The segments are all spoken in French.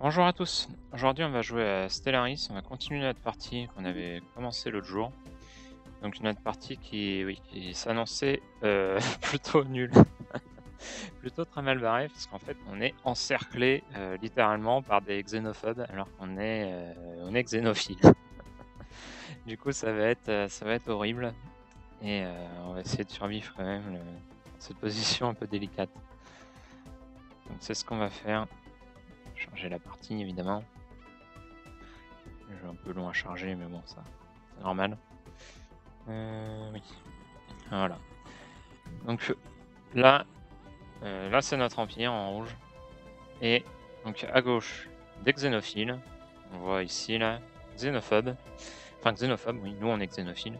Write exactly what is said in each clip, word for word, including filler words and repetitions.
Bonjour à tous, aujourd'hui on va jouer à Stellaris, on va continuer notre partie qu'on avait commencé l'autre jour. Donc notre partie qui, oui, qui s'annonçait euh, plutôt nulle, plutôt très mal barrée, parce qu'en fait on est encerclé euh, littéralement par des xénophobes alors qu'on est, euh, on est xénophile. Du coup ça va être, euh, ça va être horrible et euh, on va essayer de survivre quand même le- cette position un peu délicate. Donc c'est ce qu'on va faire, changer la partie évidemment. J'ai un peu long à charger mais bon ça c'est normal. Euh, oui. Voilà. Donc là, euh, là c'est notre empire en rouge. Et donc à gauche, des xénophiles. On voit ici là, xénophobes. Enfin xénophobes, oui, nous on est xénophiles.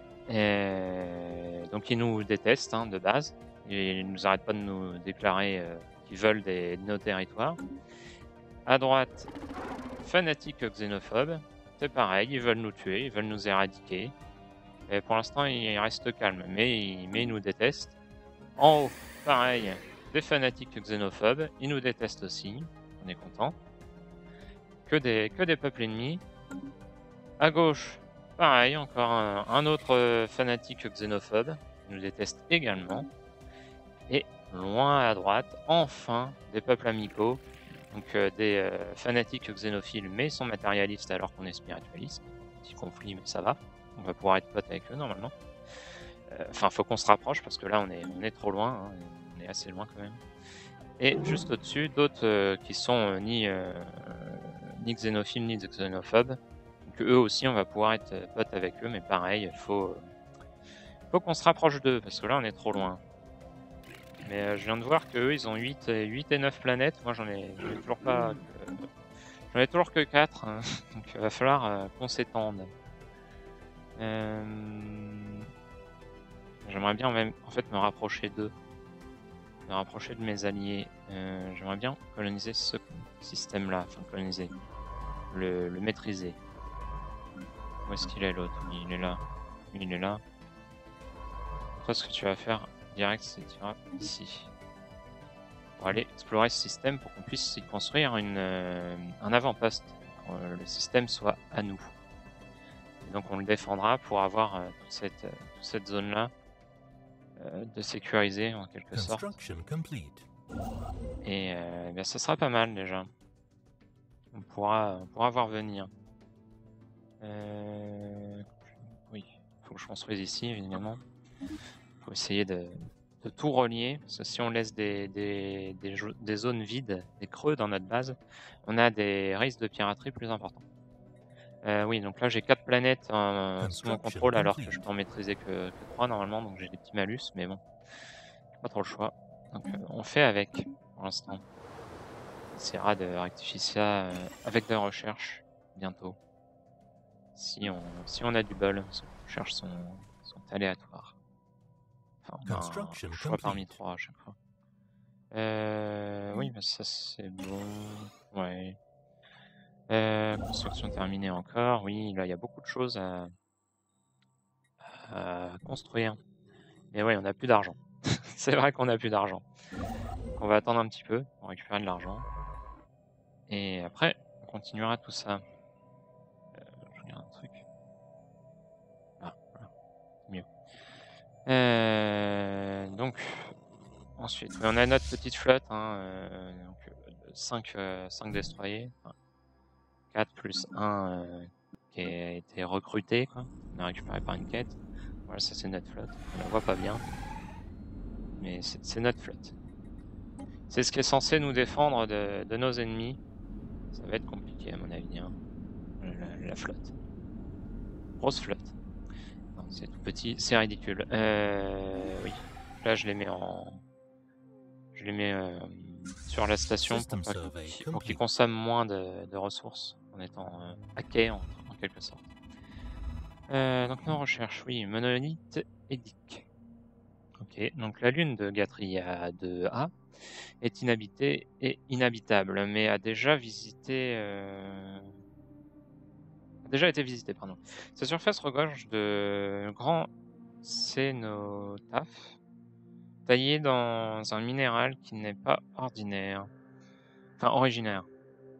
Et donc ils nous détestent hein, de base. Et ils nous arrêtent pas de nous déclarer euh, qu'ils veulent des, de nos territoires. À droite, fanatiques xénophobes. C'est pareil, ils veulent nous tuer, ils veulent nous éradiquer. Et pour l'instant, ils restent calmes, mais ils, mais ils nous détestent. En haut, pareil, des fanatiques xénophobes, ils nous détestent aussi, on est content. Que des, que des peuples ennemis. À gauche, pareil, encore un, un autre euh, fanatique xénophobe, qui nous déteste également. Et loin à droite, enfin, des peuples amicaux, donc euh, des euh, fanatiques xénophiles, mais ils sont matérialistes alors qu'on est spiritualiste. Petit conflit, mais ça va. On va pouvoir être potes avec eux normalement. Euh, Enfin, faut qu'on se rapproche parce que là, on est, on est trop loin. Hein, on est assez loin quand même. Et juste au-dessus, d'autres euh, qui sont euh, ni, euh, ni xénophiles ni xénophobes. Donc eux aussi, on va pouvoir être euh, potes avec eux, mais pareil, il faut, euh, faut qu'on se rapproche d'eux, parce que là, on est trop loin. Mais euh, je viens de voir qu'eux, ils ont huit, et- huit et neuf planètes. Moi, j'en ai, j'en ai toujours pas... que- j'en ai toujours que quatre. Hein. Donc il va falloir euh, qu'on s'étende. Euh, J'aimerais bien même, en fait, me rapprocher d'eux. Me rapprocher de mes alliés. Euh, J'aimerais bien coloniser ce système-là. Enfin, coloniser. Le, le maîtriser. Où est-ce qu'il est l'autre? Il est là. Il est là. Toi, ce que tu vas faire direct, c'est que tu iras ici. Pour aller explorer ce système pour qu'on puisse y construire une, euh, un avant-poste. Pour que le système soit à nous. Et donc on le défendra pour avoir euh, toute cette, euh, toute cette zone-là euh, de sécuriser en quelque sorte. Et euh, bien, ça sera pas mal déjà. On pourra, on pourra voir venir. Euh... Oui, il faut que je construise ici évidemment. Il faut essayer de, de tout relier, parce que si on laisse des, des, des, des zones vides, des creux dans notre base, on a des risques de piraterie plus importants. Euh, oui, donc là j'ai quatre planètes euh, sous mon contrôle alors que je peux en maîtriser que, que trois normalement, donc j'ai des petits malus, mais bon, pas trop le choix. Donc euh, on fait avec pour l'instant. On essaiera de rectifier ça euh, avec de la recherche bientôt. Si on, si on a du bol, parce que les recherches sont, sont aléatoires. Enfin, on a un choix parmi trois à chaque fois. Euh, oui, bah ça c'est bon. Ouais. Euh, construction terminée encore. Oui, là il y a beaucoup de choses à, à construire. Mais ouais, on n'a plus d'argent. C'est vrai qu'on n'a plus d'argent. Donc on va attendre un petit peu pour récupérer de l'argent. Et après, on continuera tout ça. Euh, je regarde un truc. Ah, voilà, mieux. Euh, donc, ensuite, mais on a notre petite flotte. Hein, euh, donc, cinq, euh, cinq destroyers. Enfin, quatre plus un euh, qui a été recruté. Quoi. On a récupéré par une quête. Voilà, ça c'est notre flotte. On la voit pas bien. Mais c'est notre flotte. C'est ce qui est censé nous défendre de, de nos ennemis. Ça va être compliqué à mon avis. Hein. La, la flotte. Grosse flotte. C'est tout petit, c'est ridicule. Euh, oui. Là, je les mets en, je les mets euh, sur la station pour pas qu'ils, pour qu'ils consomment moins de, de ressources en étant euh, hackés en, en quelque sorte. Euh, donc nos recherches, oui, monolithe édique. Ok, donc la lune de Gatria deux A est inhabitée et inhabitable, mais a déjà visité, euh, a déjà été visitée, pardon. Sa surface regorge de grands cénotaphes taillés dans un minéral qui n'est pas ordinaire, enfin originaire.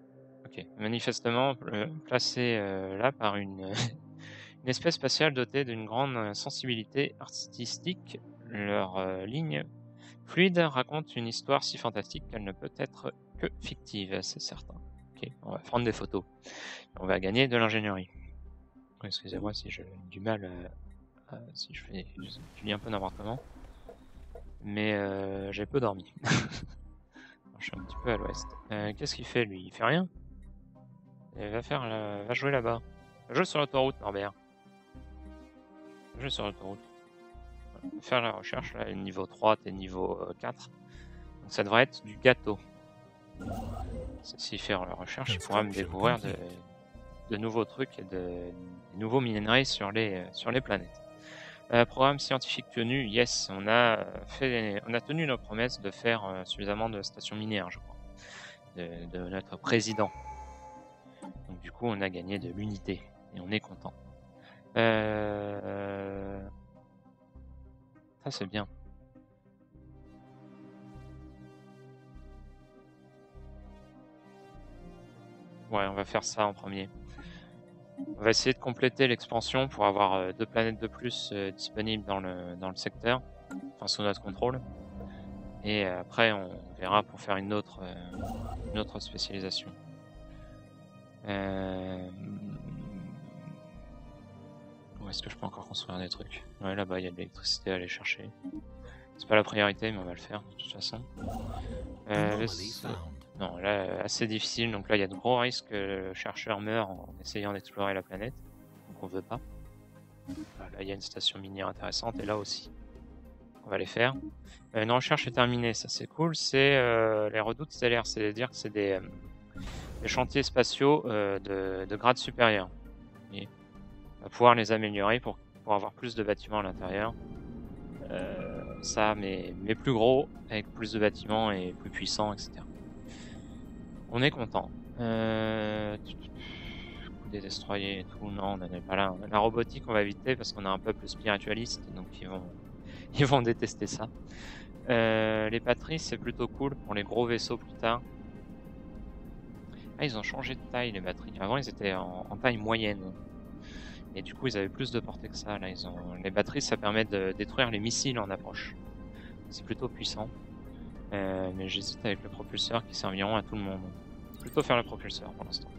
Ok. Manifestement euh, placé euh, là par une, une espèce spatiale dotée d'une grande sensibilité artistique. Leur euh, ligne fluide raconte une histoire si fantastique qu'elle ne peut être que fictive, c'est certain. Ok, on va prendre des photos. On va gagner de l'ingénierie. Excusez-moi si j'ai du mal, à, à, si je fais, je dis un peu n'importe comment, mais euh, j'ai peu dormi. Je suis un petit peu à l'ouest. Euh, Qu'est-ce qu'il fait lui? Il fait rien. Il va faire, la... va jouer là-bas. Va jouer sur l'autoroute, Norbert. Va jouer sur l'autoroute. Voilà. Va faire la recherche là, niveau trois, t'es niveau euh, quatre. Donc ça devrait être du gâteau. S'il fait la recherche, il pourra me découvrir de, de nouveaux trucs et de, de nouveaux minerais sur les, sur les planètes. Euh, programme scientifique tenu, yes, on a fait, on a tenu nos promesses de faire euh, suffisamment de stations minières, je crois, de, de notre président. Donc du coup, on a gagné de l'unité et on est content. Euh... Ça c'est bien. Ouais, on va faire ça en premier. On va essayer de compléter l'expansion pour avoir euh, deux planètes de plus euh, disponibles dans le, dans le secteur, enfin sous notre contrôle. Et euh, après, on verra pour faire une autre, euh, une autre spécialisation. Euh... Où est-ce que je peux encore construire des trucs? Ouais, là-bas, il y a de l'électricité à aller chercher. C'est pas la priorité, mais on va le faire de toute façon. Euh, non, là, assez difficile. Donc là, il y a de gros risques que le chercheur meure en essayant d'explorer la planète. Donc on veut pas. Là, il y a une station minière intéressante, et là aussi. On va les faire. Euh, une recherche est terminée, ça c'est cool. C'est euh, les redoutes stellaires, c'est-à-dire que c'est des, euh, des chantiers spatiaux euh, de, de grade supérieur. Et on va pouvoir les améliorer pour, pour avoir plus de bâtiments à l'intérieur. Euh, ça, mais, mais plus gros, avec plus de bâtiments et plus puissants, et cetera. On est content. Euh... Des destroyers et tout, non, on n'en est pas là. La robotique, on va éviter parce qu'on a un peuple spiritualiste, donc ils vont, ils vont détester ça. Euh, les patries, c'est plutôt cool pour les gros vaisseaux plus tard. Ah, ils ont changé de taille, les batteries. Avant, ils étaient en, en taille moyenne. Et du coup, ils avaient plus de portée que ça. Là, ils ont... Les batteries, ça permet de détruire les missiles en approche. C'est plutôt puissant. Euh, mais j'hésite avec le propulseur qui serviront à tout le monde. Plutôt faire le propulseur pour l'instant.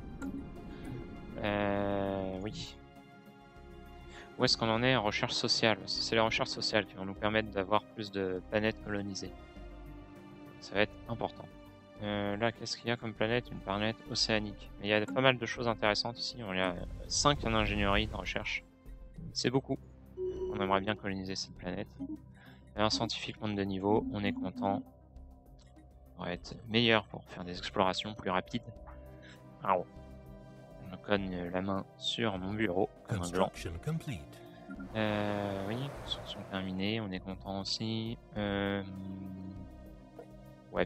Euh, oui. Où est-ce qu'on en est en recherche sociale? C'est les recherches sociales qui vont nous permettre d'avoir plus de planètes colonisées. Ça va être important. Euh, là, qu'est-ce qu'il y a comme planète? Une planète océanique. Mais il y a pas mal de choses intéressantes ici. Il y a cinq en ingénierie de recherche. C'est beaucoup. On aimerait bien coloniser cette planète. Et un scientifique monte de niveau. On est content. On va être meilleur pour faire des explorations plus rapides. Alors, je cogne la main sur mon bureau comme un gland. Euh, oui, construction terminée. On est content aussi. Euh... Ouais.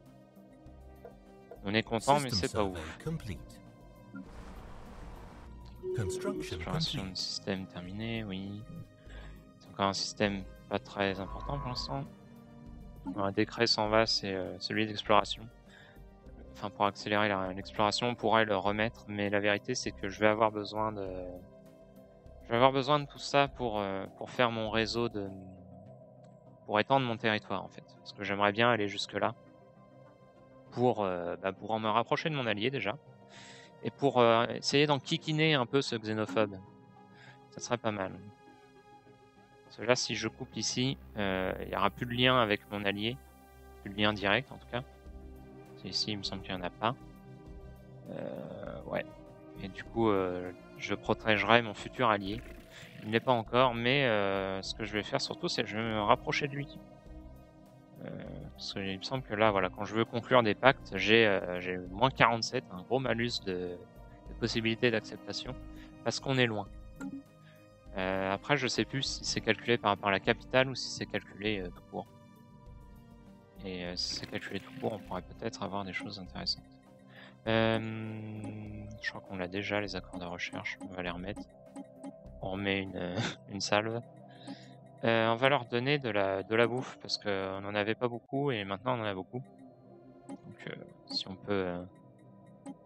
On est content, mais c'est pas ouf. Exploration de système terminée, oui. C'est encore un système pas très important pour l'instant. Un décret s'en va, c'est euh, celui d'exploration. Enfin, pour accélérer l'exploration, on pourrait le remettre, mais la vérité, c'est que je vais avoir besoin de... Je vais avoir besoin de tout ça pour, euh, pour faire mon réseau de... pour étendre mon territoire, en fait. Parce que j'aimerais bien aller jusque-là. Pour, euh, bah, pour me rapprocher de mon allié, déjà. Et pour euh, essayer d'enquiquiner un peu ce xénophobe. Ça serait pas mal. Parce que là, si je coupe ici, euh, il n'y aura plus de lien avec mon allié. Plus de lien direct, en tout cas. Ici, il me semble qu'il n'y en a pas. Euh, ouais. Et du coup, euh, je protégerai mon futur allié. Il ne l'est pas encore, mais euh, ce que je vais faire surtout, c'est que je vais me rapprocher de lui. Euh, parce qu'il me semble que là, voilà, quand je veux conclure des pactes, j'ai euh, moins quarante-sept, un gros malus de, de possibilités d'acceptation, parce qu'on est loin. Euh, après, je sais plus si c'est calculé par rapport à la capitale ou si c'est calculé euh, tout court. Et euh, si c'est calculé tout court, on pourrait peut-être avoir des choses intéressantes. Euh, je crois qu'on l'a déjà, les accords de recherche, on va les remettre. On remet une, euh, une salve. Euh, on va leur donner de la, de la bouffe, parce qu'on n'en avait pas beaucoup, et maintenant on en a beaucoup. Donc euh, si on peut... Euh,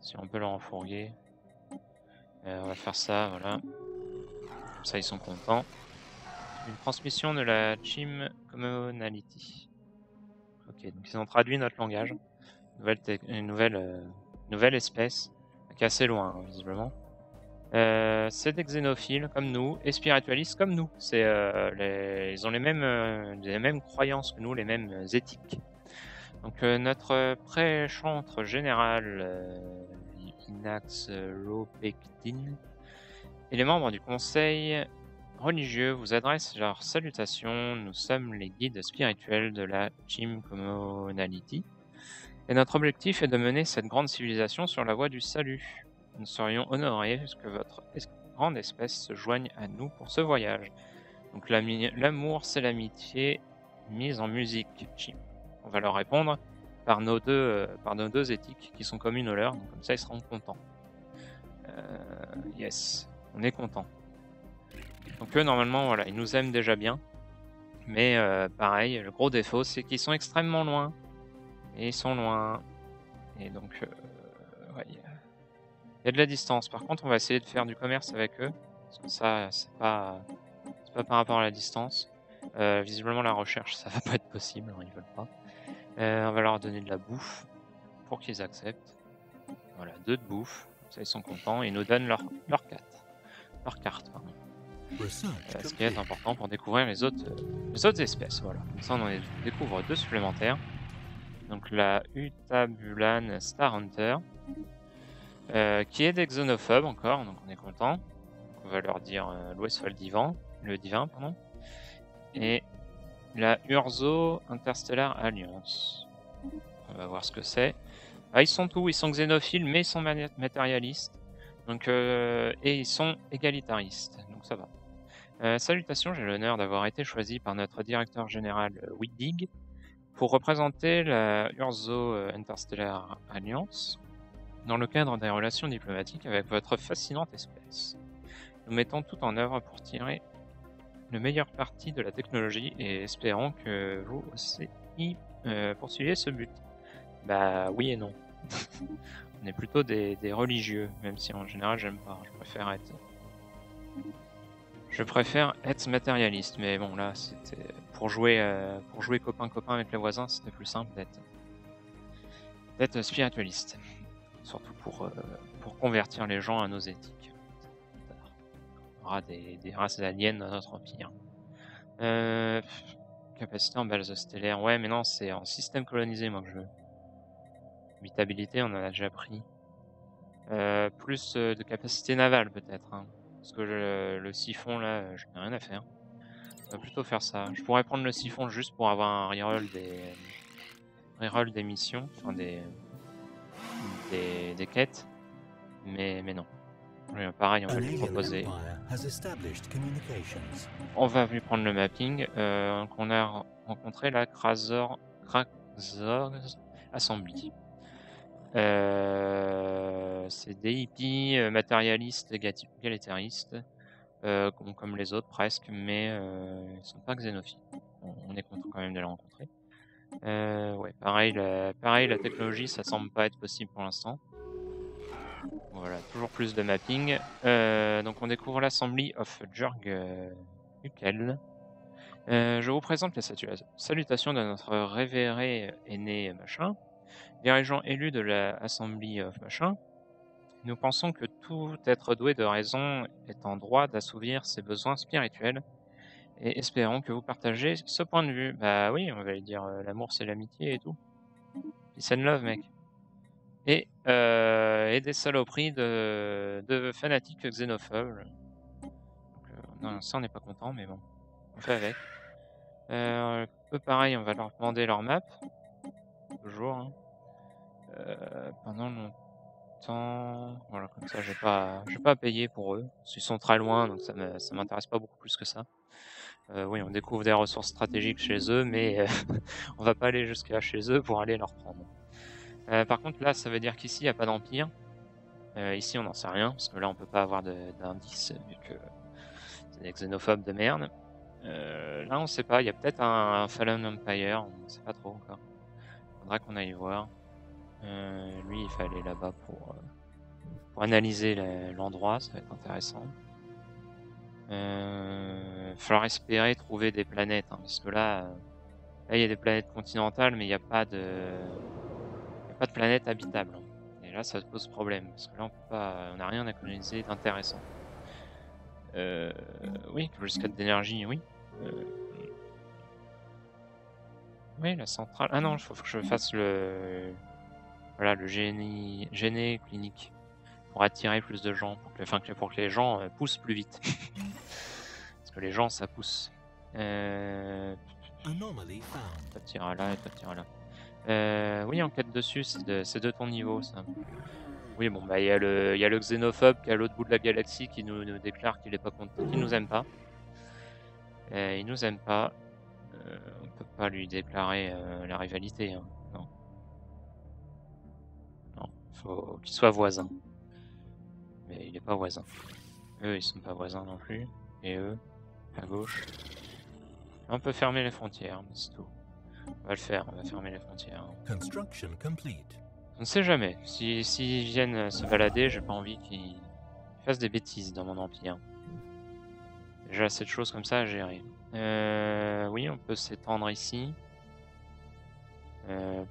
si on peut leur enfourguer. Euh, on va faire ça, voilà. Comme ça, ils sont contents. Une transmission de la Chim Commonality. Ok, donc ils ont traduit notre langage. Nouvelle, une nouvelle, euh, nouvelle espèce, qui est assez loin, hein, visiblement. Euh, c'est des xénophiles comme nous et spiritualistes comme nous. C'est, euh, les... Ils ont les mêmes, euh, les mêmes croyances que nous, les mêmes euh, éthiques. Donc euh, notre pré-chantre général, euh, Inax Lopektin, et les membres du conseil religieux vous adressent leurs salutations. Nous sommes les guides spirituels de la Chim Commonality. Et notre objectif est de mener cette grande civilisation sur la voie du salut. Nous serions honorés que votre es grande espèce se joigne à nous pour ce voyage. Donc l'amour, c'est l'amitié mise en musique. Chim. On va leur répondre par nos deux, euh, par nos deux éthiques qui sont communes aux leurs. Donc comme ça, ils seront contents. Euh, yes, on est content. Donc eux, normalement, voilà, ils nous aiment déjà bien. Mais euh, pareil, le gros défaut, c'est qu'ils sont extrêmement loin. Et ils sont loin. Et donc, euh, ouais, il y, y a de la distance. Par contre, on va essayer de faire du commerce avec eux. Parce que ça, c'est pas, c'est pas par rapport à la distance. Euh, visiblement, la recherche, ça va pas être possible. Hein, ils veulent pas. Euh, on va leur donner de la bouffe pour qu'ils acceptent. Voilà, deux de bouffe. Ça, ils sont contents. Ils nous donnent leur, leur carte. Leur carte, pardon. Euh, ce qui est important pour découvrir les autres, euh, les autres espèces. Voilà. Comme ça, on en découvre deux supplémentaires. Donc la Utabulan Star Hunter, euh, qui est des xénophobes encore, donc on est content. Donc on va leur dire euh, loué soit le divin, le divin, pardon. Et la Urzo Interstellar Alliance. On va voir ce que c'est. Ah, ils sont tous, ils sont xénophiles, mais ils sont matérialistes. Donc, euh, et ils sont égalitaristes, donc ça va. Euh, salutations, j'ai l'honneur d'avoir été choisi par notre directeur général euh, Witdig pour représenter la Urzo Interstellar Alliance dans le cadre des relations diplomatiques avec votre fascinante espèce. Nous mettons tout en œuvre pour tirer le meilleur parti de la technologie et espérons que vous aussi euh, poursuivez ce but. Bah oui et non. On est plutôt des, des religieux, même si en général j'aime pas. Je préfère être... Je préfère être matérialiste, mais bon là c'était pour jouer euh, pour jouer copain copain avec les voisins, c'était plus simple d'être d'être spiritualiste, surtout pour euh, pour convertir les gens à nos éthiques. On aura des, des races aliens dans notre empire. Euh, capacité en balise stellaire, ouais mais non c'est en système colonisé moi que je veux. Habitabilité on en a déjà pris. Euh, plus euh, de capacité navale peut-être. Hein. Parce que le, le siphon là, je n'ai rien à faire. On va plutôt faire ça. Je pourrais prendre le siphon juste pour avoir un reroll des reroll des missions, enfin des des, des quêtes, mais mais non. Oui, pareil, on va lui proposer. On va lui prendre le mapping. Euh, on a rencontré la Krazor Krazor Assembly. Euh, c'est des hippies euh, matérialistes, égalitaristes, euh, comme, comme les autres presque, mais euh, ils sont pas xénophiles. On, on est content quand même de les rencontrer. Euh, ouais, pareil la, pareil, la technologie, ça semble pas être possible pour l'instant. Voilà, toujours plus de mapping. Euh, donc on découvre l'Assembly of Jurg euh, Ukel. Euh, je vous présente les salutations de notre révéré aîné machin. Dirigeant élu de la Assembly of machin, nous pensons que tout être doué de raison est en droit d'assouvir ses besoins spirituels et espérons que vous partagez ce point de vue. Bah oui, on va lui dire euh, l'amour c'est l'amitié et tout. Peace and love, mec. Et, euh, et des saloperies de, de fanatiques xénophobes. Donc, euh, non, ça on n'est pas content, mais bon, on fait avec. Euh, eux pareil, on va leur demander leur map. Toujours. Hein. Euh, pendant longtemps. Voilà, comme ça, j'ai pas, j'ai pas à payer pour eux. Ils sont très loin, donc ça me, ça m'intéresse pas beaucoup plus que ça. Euh, oui, on découvre des ressources stratégiques chez eux, mais euh, on va pas aller jusqu'à chez eux pour aller leur prendre. Euh, par contre, là, ça veut dire qu'ici, il n'y a pas d'empire. Euh, ici, on n'en sait rien, parce que là, on peut pas avoir d'indice, vu que c'est des xénophobes de merde. Euh, là, on sait pas, il y a peut-être un, un Fallen Empire, on ne sait pas trop encore. Faudra qu'on aille voir. Euh, lui, il fallait là-bas pour, euh, pour analyser l'endroit, ça va être intéressant. Il euh, va falloir espérer trouver des planètes, hein, parce que là, euh, là, il y a des planètes continentales, mais il n'y a pas de, il y a pas de planète habitable. Hein. Et là, ça pose problème, parce que là, on peut pas, on n'a rien à coloniser d'intéressant. Euh, oui, jusqu'à d'énergie, oui. Euh, oui, la centrale. Ah non, il faut que je fasse le, voilà, le génie, génie clinique pour attirer plus de gens, pour que, enfin, pour que les gens euh, poussent plus vite. Parce que les gens, ça pousse. Euh... Toi, t'iras là et toi, t'iras là. Euh, oui, enquête dessus, c'est de, de ton niveau, ça. Oui, bon, bah, il y a le, il y a le xénophobe qui est à l'autre bout de la galaxie qui nous, nous déclare qu'il est pas content, qu'il nous aime pas. Euh, il nous aime pas. Euh, on peut pas lui déclarer euh, la rivalité, hein. Non. Non, faut qu'il soit voisin. Mais il est pas voisin. Eux, ils sont pas voisins non plus. Et eux, à gauche. On peut fermer les frontières, mais c'est tout. On va le faire, on va fermer les frontières. Construction complete. On ne sait jamais. Si, s'ils viennent se balader, j'ai pas envie qu'ils fassent des bêtises dans mon empire. J'ai assez de choses comme ça à gérer. Euh, oui, on peut s'étendre ici. Euh,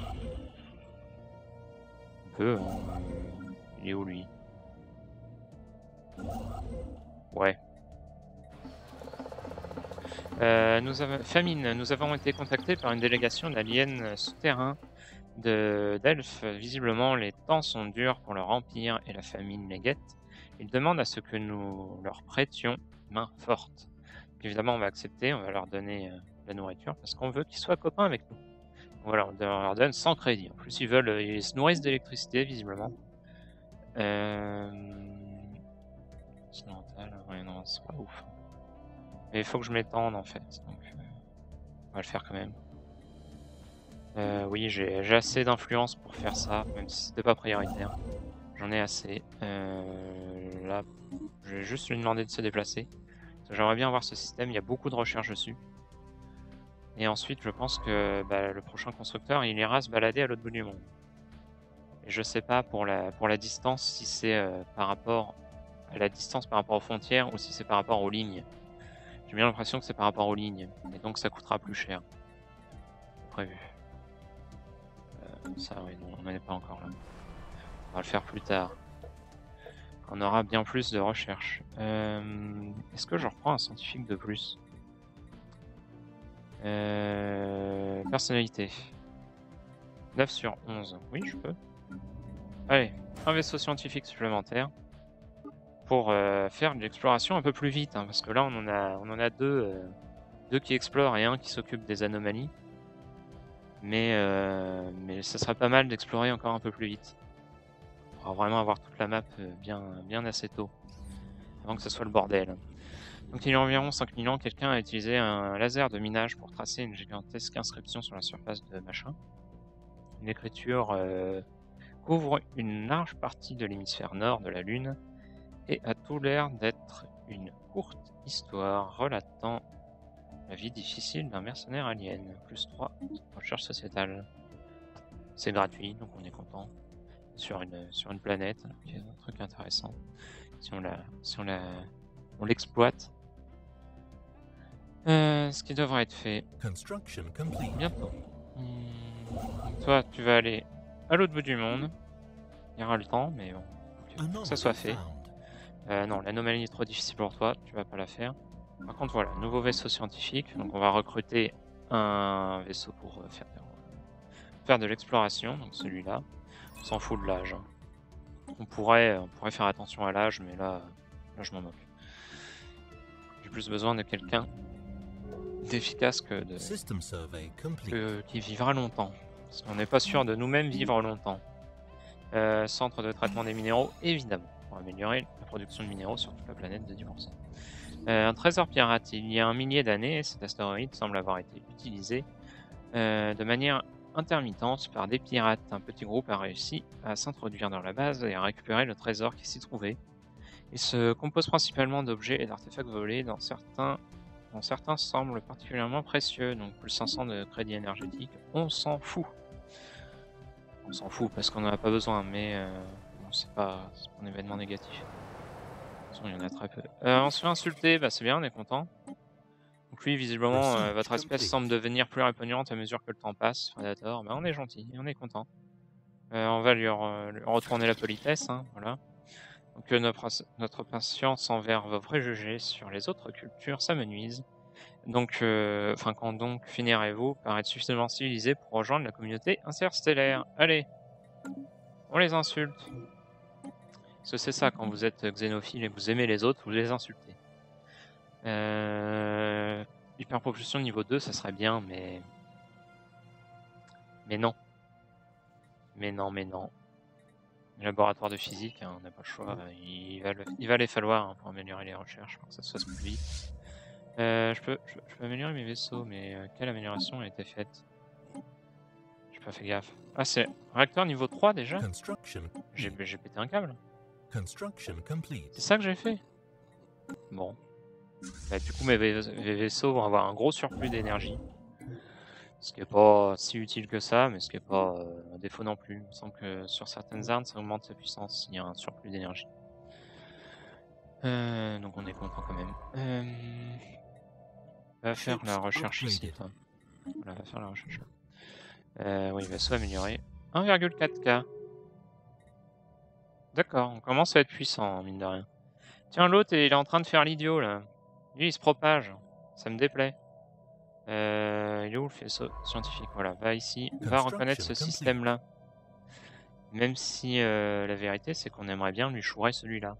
on peut. Hein. Il est où lui? Ouais. Euh, nous avons... Famine, nous avons été contactés par une délégation d'aliens souterrains de d'elfes. Visiblement, les temps sont durs pour leur empire et la famine les guette. Ils demandent à ce que nous leur prêtions main forte. Évidemment, on va accepter, on va leur donner euh, la nourriture parce qu'on veut qu'ils soient copains avec nous. Voilà, on leur donne cent crédits. En plus, ils veulent, ils se nourrissent d'électricité, visiblement. Euh... Continental, ouais, non, c'est pas ouf. Mais il faut que je m'étende en fait, donc euh, on va le faire quand même. Euh, oui, j'ai assez d'influence pour faire ça, même si c'était pas prioritaire. J'en ai assez. Euh, là, je vais juste lui demander de se déplacer. J'aimerais bien voir ce système, il y a beaucoup de recherches dessus. Et ensuite, je pense que bah, le prochain constructeur, il ira se balader à l'autre bout du monde. Et je sais pas pour la, pour la distance, si c'est euh, par rapport à la distance par rapport aux frontières ou si c'est par rapport aux lignes. J'ai bien l'impression que c'est par rapport aux lignes, et donc ça coûtera plus cher. Prévu. Euh, ça, oui, non, on n'en est pas encore là. On va le faire plus tard. On aura bien plus de recherches. Euh, Est-ce que je reprends un scientifique de plus? euh, Personnalité. neuf sur onze. Oui, je peux. Allez, un vaisseau scientifique supplémentaire pour euh, faire de l'exploration un peu plus vite, hein, parce que là on en a, on en a deux, euh, deux qui explorent et un qui s'occupe des anomalies. Mais, euh, mais ça serait pas mal d'explorer encore un peu plus vite. On pourra vraiment avoir toute la map bien, bien assez tôt, avant que ce soit le bordel. Donc il y a environ cinq mille ans, quelqu'un a utilisé un laser de minage pour tracer une gigantesque inscription sur la surface de machin. Une écriture euh, couvre une large partie de l'hémisphère nord de la Lune et a tout l'air d'être une courte histoire relatant la vie difficile d'un mercenaire alien. Plus trois, recherche sociétale. C'est gratuit, donc on est content. Sur une, sur une planète, qui est un truc intéressant. Si on la, si on la, on l'exploite. Euh, ce qui devrait être fait bientôt. Hum, toi, tu vas aller à l'autre bout du monde. Il y aura le temps, mais bon, faut que ça soit fait. Euh, non, l'anomalie est trop difficile pour toi, tu vas pas la faire. Par contre, voilà, nouveau vaisseau scientifique. Donc, on va recruter un vaisseau pour euh, faire, faire de l'exploration. Donc, celui-là. On s'en fout de l'âge. Hein. On pourrait, on pourrait faire attention à l'âge, mais là, là je m'en moque. J'ai plus besoin de quelqu'un d'efficace que de que, qui vivra longtemps. Parce qu'on n'est pas sûr de nous-mêmes vivre longtemps. Euh, centre de traitement des minéraux, évidemment, pour améliorer la production de minéraux sur toute la planète de dix pour cent. Euh, un trésor pirate. Il y a un millier d'années, cet astéroïde semble avoir été utilisé euh, de manière intermittente par des pirates. Un petit groupe a réussi à s'introduire dans la base et à récupérer le trésor qui s'y trouvait. Il se compose principalement d'objets et d'artefacts volés, dont certains, dont certains semblent particulièrement précieux, donc plus cinq cents de crédit énergétique, on s'en fout. On s'en fout parce qu'on n'en a pas besoin, mais euh, bon, c'est pas, pas un événement négatif. De toute façon, il y en a très peu. Euh, on se fait insulter, bah, c'est bien, on est content. Donc lui, visiblement, euh, votre espèce semble devenir plus répugnante à mesure que le temps passe. Predator, bah, on est gentil, on est content. Euh, on va lui, re lui retourner la politesse, hein, voilà. Donc euh, notre, notre patience envers vos préjugés sur les autres cultures s'amenuise. Donc, euh, enfin, quand donc finirez-vous par être suffisamment civilisé pour rejoindre la communauté interstellaire? Allez, on les insulte. Parce que c'est ça, quand vous êtes xénophile et que vous aimez les autres, vous les insultez. Euh... Hyperpropulsion niveau deux, ça serait bien, mais... Mais non. Mais non, mais non. Laboratoire de physique, hein, on n'a pas le choix. Il va, le... Il va les falloir hein, pour améliorer les recherches, pour que ça se fasse plus vite. Euh, je, peux, je, je peux améliorer mes vaisseaux, mais euh, quelle amélioration a été faite? J'ai pas fait gaffe. Ah, c'est réacteur niveau trois déjà? J'ai pété un câble. C'est ça que j'ai fait? Bon. Bah, du coup, mes, vais mes vaisseaux vont avoir un gros surplus d'énergie. Ce qui est pas si utile que ça, mais ce qui est pas euh, un défaut non plus. Il me semble que sur certaines armes, ça augmente sa puissance s'il y a un surplus d'énergie. Euh, donc on est content quand même. Euh... Va faire la recherche ici, toi. Voilà, va faire la recherche. Euh, oui, vaisseau amélioré. un virgule quatre K. D'accord, on commence à être puissant, mine de rien. Tiens, l'autre, il est en train de faire l'idiot, là. Lui, il se propage. Ça me déplaît. Euh, il est où le faisceau scientifique? Voilà, va ici. Va reconnaître ce système-là. Même si euh, la vérité, c'est qu'on aimerait bien lui chourer celui-là.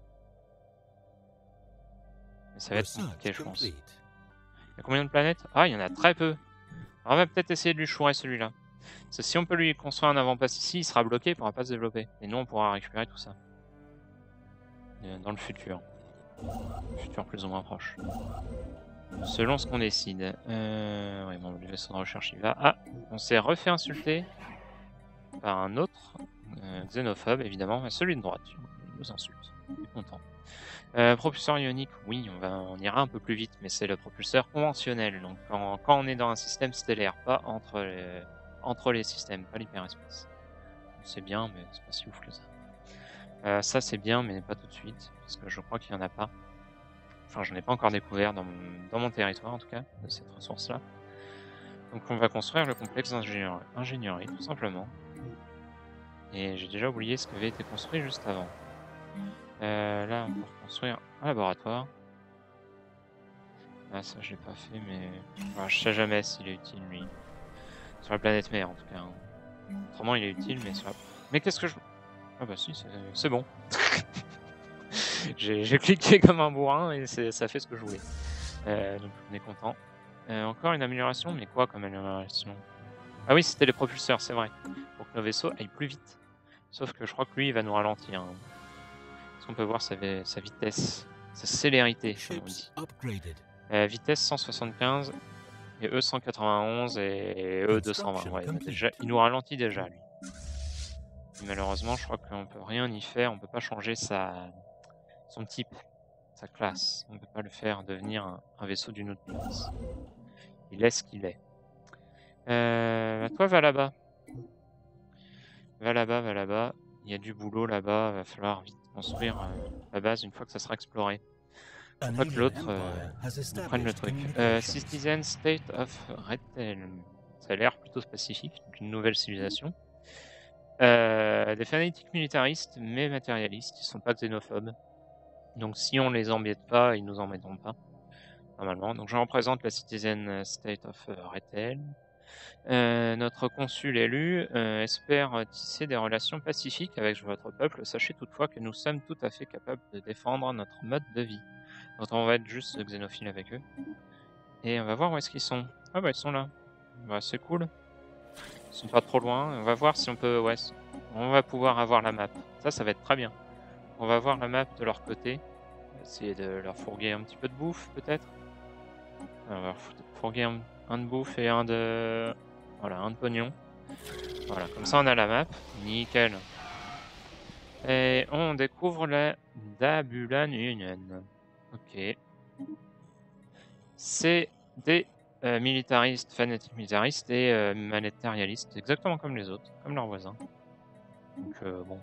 Mais ça va être compliqué, je pense. Il y a combien de planètes? Ah, il y en a très peu. Alors, on va peut-être essayer de lui chourer celui-là. Parce que si on peut lui construire un avant-poste ici, il sera bloqué, il pourra pas se développer. Et nous, on pourra récupérer tout ça. Dans le futur. Le futur plus ou moins proche. Selon ce qu'on décide. Euh... Oui, bon, le vaisseau de recherche, il va. Ah, on s'est refait insulter par un autre euh, xénophobe, évidemment, celui de droite. Il nous insulte. On est content. Euh, propulseur ionique, oui, on, va, on ira un peu plus vite, mais c'est le propulseur conventionnel. Donc quand, quand on est dans un système stellaire, pas entre les, entre les systèmes, pas l'hyperespace. C'est bien, mais c'est pas si ouf que ça. Euh, ça c'est bien, mais pas tout de suite, parce que je crois qu'il n'y en a pas. Enfin, je n'en ai pas encore découvert dans mon, dans mon territoire, en tout cas, de cette ressource-là. Donc on va construire le complexe d'ingénierie, ingénierie, tout simplement. Et j'ai déjà oublié ce qui avait été construit juste avant. Euh, là, on peut construire un laboratoire. Ah, ça je l'ai pas fait, mais enfin, je sais jamais s'il est utile, lui. Sur la planète mère, en tout cas. Hein. Autrement, il est utile, mais sur la... Mais qu'est-ce que je... Ah bah si, c'est bon. J'ai cliqué comme un bourrin et ça fait ce que je voulais. Euh, donc on est content. Euh, encore une amélioration, mais quoi comme amélioration? Ah oui, c'était les propulseurs, c'est vrai. Pour que nos vaisseaux aillent plus vite. Sauf que je crois que lui, il va nous ralentir. Hein. Est-ce qu'on peut voir sa, sa vitesse, sa célérité, comme on dit. Euh, vitesse cent soixante-quinze, et E cent quatre-vingt-onze, et E deux cent vingt. Ouais, déjà, il nous ralentit déjà, lui. Et malheureusement, je crois qu'on peut rien y faire. On peut pas changer sa... son type, sa classe. On ne peut pas le faire devenir un, un vaisseau d'une autre classe. Il est ce qu'il est. Euh, toi, va là-bas. Va là-bas, va là-bas. Il y a du boulot là-bas. Va falloir vite construire euh, la base une fois que ça sera exploré. Faut pas que l'autre euh, prenne le truc. Euh, Citizen State of Redhelm. Ça a l'air plutôt pacifique, une nouvelle civilisation. Euh, des fanatiques militaristes, mais matérialistes. Ils sont pas xénophobes. Donc si on les embête pas, ils nous embêteront pas. Normalement. Donc je représente la Citizen State of Redhelm. Euh, notre consul élu euh, espère tisser des relations pacifiques avec votre peuple. Sachez toutefois que nous sommes tout à fait capables de défendre notre mode de vie. Donc on va être juste xénophile avec eux. Et on va voir où est-ce qu'ils sont. Ah bah ils sont là. Bah c'est cool. Ils sont pas trop loin. On va voir si on peut... Ouais, on va pouvoir avoir la map. Ça, ça va être très bien. On va voir la map de leur côté. On va essayer de leur fourguer un petit peu de bouffe peut-être. On va leur fourguer un, un de bouffe et un de... Voilà, un de pognon. Voilà, comme ça on a la map. Nickel. Et on découvre la Dabulan Union. Ok. C'est des euh, militaristes, fanatiques militaristes et euh, matérialistes, exactement comme les autres, comme leurs voisins. Donc euh, bon.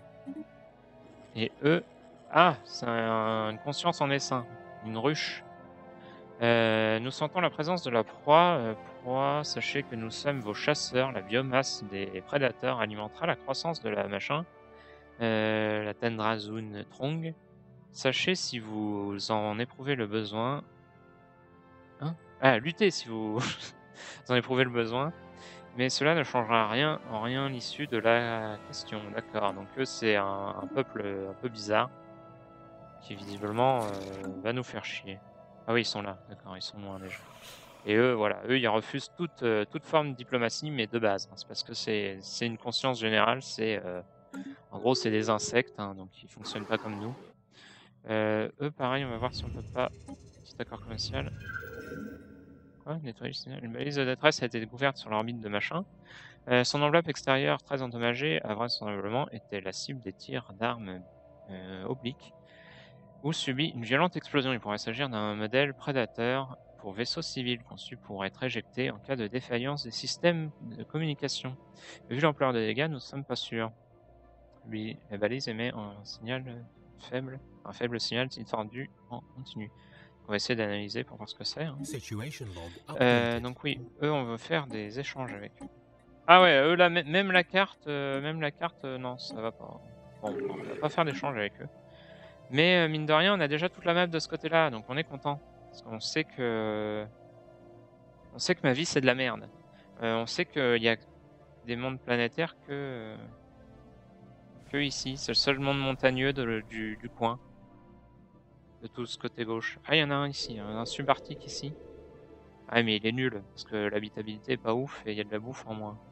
Et eux... Ah, c'est un- une conscience en essaim. Une ruche. Euh, nous sentons la présence de la proie. Euh, proie, sachez que nous sommes vos chasseurs. La biomasse des prédateurs alimentera la croissance de la machin. Euh, la Tendrazun Trong. Sachez si vous en éprouvez le besoin. Hein Ah, luttez si vous en éprouvez le besoin. Mais cela ne changera rien en rien l'issue de la question. D'accord. Donc eux, c'est un, un peuple un peu bizarre qui visiblement euh, va nous faire chier. Ah oui, ils sont là. D'accord, ils sont loin déjà. Et eux, voilà, eux, ils refusent toute, euh, toute forme de diplomatie, mais de base. hein. C'est parce que c'est c'est une conscience générale. C'est euh, en gros, c'est des insectes, hein, donc ils fonctionnent pas comme nous. Euh, eux, pareil, on va voir si on peut pas. Petit accord commercial. Quoi Nettoyer le signal. Une balise de détresse a été découverte sur l'orbite de machin. Euh, son enveloppe extérieure, très endommagée, vraisemblablement était la cible des tirs d'armes euh, obliques ou subit une violente explosion. Il pourrait s'agir d'un modèle prédateur pour vaisseau civil conçu pour être éjecté en cas de défaillance des systèmes de communication. Vu l'ampleur des dégâts, nous ne sommes pas sûrs. Lui, la balise émet un signal faible, un faible signal tendu en continu. On va essayer d'analyser pour voir ce que c'est. hein. Situation log Euh, updated. donc oui, eux, on veut faire des échanges avec eux. Ah ouais, eux là, mê- même la carte, euh, même la carte, euh, non, ça va pas. Bon, on va pas faire d'échange avec eux. Mais euh, mine de rien, on a déjà toute la map de ce côté-là, donc on est content. Parce qu'on sait que, on sait que ma vie c'est de la merde. Euh, on sait qu'il y a des mondes planétaires que, euh, que ici. C'est le seul monde montagneux de- du, du coin, de tout ce côté gauche. Ah, il y en a un ici, hein, un subarctique ici. Ah mais il est nul parce que l'habitabilité est pas ouf et il y a de la bouffe en moins.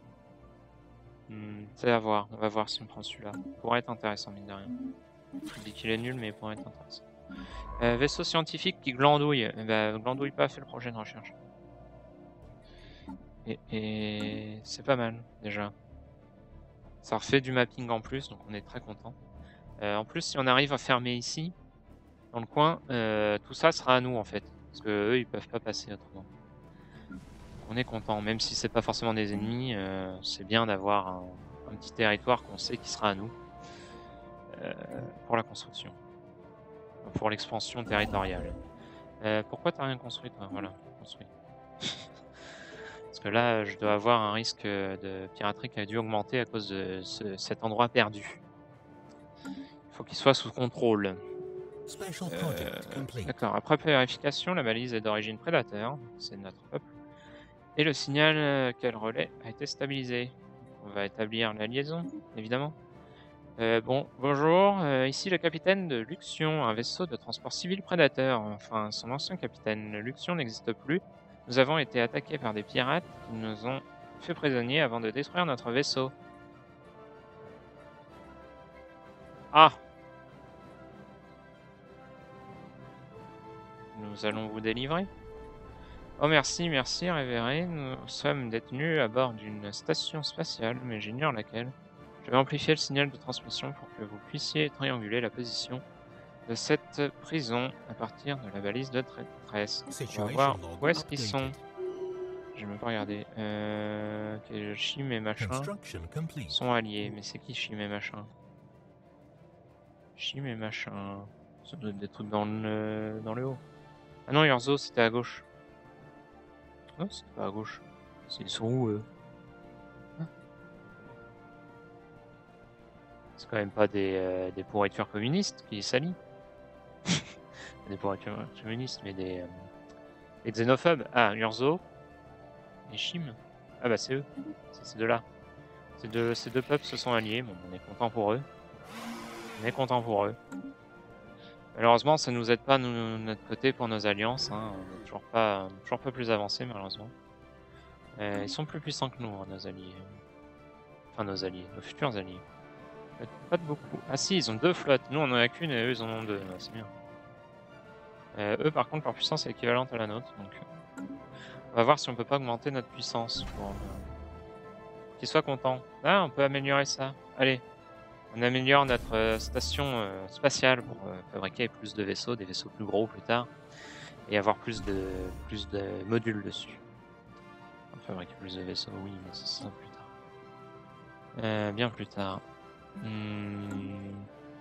Hmm, c'est à voir. On va voir si on prend celui-là. Pourrait être intéressant mine de rien. Je dis qu'il est nul, mais il pourrait être intéressant. Euh, vaisseau scientifique qui glandouille. Eh ben, glandouille pas, fait le projet de recherche. Et, et c'est pas mal, déjà. Ça refait du mapping en plus, donc on est très content. Euh, en plus, si on arrive à fermer ici, dans le coin, euh, tout ça sera à nous, en fait. Parce que eux, ils peuvent pas passer autrement. On est content, même si c'est pas forcément des ennemis, euh, c'est bien d'avoir un, un petit territoire qu'on sait qui sera à nous. Euh, pour la construction. Pour l'expansion territoriale. Euh, pourquoi t'as rien construit, toi? Voilà, construit. Parce que là, je dois avoir un risque de piraterie qui a dû augmenter à cause de ce- cet endroit perdu. Il faut qu'il soit sous contrôle. Special Euh, project complete. D'accord, après vérification, la balise est d'origine prédateur, c'est notre peuple. Et le signal euh, qu'elle relaie a été stabilisé. On va établir la liaison, évidemment. Euh, bon, bonjour, euh, ici le capitaine de Luxion, un vaisseau de transport civil prédateur. Enfin, son ancien capitaine, Luxion n'existe plus. Nous avons été attaqués par des pirates qui nous ont fait prisonniers avant de détruire notre vaisseau. Ah! Nous allons vous délivrer. Oh merci, merci, révéré. Nous sommes détenus à bord d'une station spatiale, mais j'ignore laquelle. Je vais amplifier le signal de transmission pour que vous puissiez trianguler la position de cette prison à partir de la balise de détresse. On va Situation voir log où est-ce qu'ils sont. updated. Je vais même pas regarder. Euh, ok, Chim et machin Construction complete. sont alliés. Mais c'est qui Chim et machin? Chim et machin. Ça doit être des trucs dans le, dans le haut. Ah non, Urzo, c'était à gauche. Non, c'était pas à gauche. Ils sont où, eux? Hein C'est quand même pas des, euh, des pourritures communistes qui s'allient. Des pourritures communistes, mais des, euh, des xénophobes. Ah, Urzo et Chim. Ah bah c'est eux. C'est ces deux-là. Ces deux, ces deux peuples se sont alliés. Bon, on est content pour eux. On est content pour eux. Malheureusement, ça nous aide pas nous, de notre côté pour nos alliances. Hein. On est toujours pas, toujours pas plus avancé malheureusement. Euh, ils sont plus puissants que nous, hein, nos alliés. Enfin, nos alliés, nos futurs alliés. Pas de beaucoup. Ah si, ils ont deux flottes. Nous, on en a qu'une et eux, ils en ont deux. Ouais, c'est bien. Euh, eux, par contre, leur puissance est équivalente à la nôtre. Donc, on va voir si on peut pas augmenter notre puissance pour euh, qu'ils soient contents. Ah, on peut améliorer ça. Allez, on améliore notre euh, station euh, spatiale pour euh, fabriquer plus de vaisseaux, des vaisseaux plus gros plus tard, et avoir plus de plus de modules dessus. On va fabriquer plus de vaisseaux, oui, mais ça sera plus tard. Euh, bien plus tard. Hmm.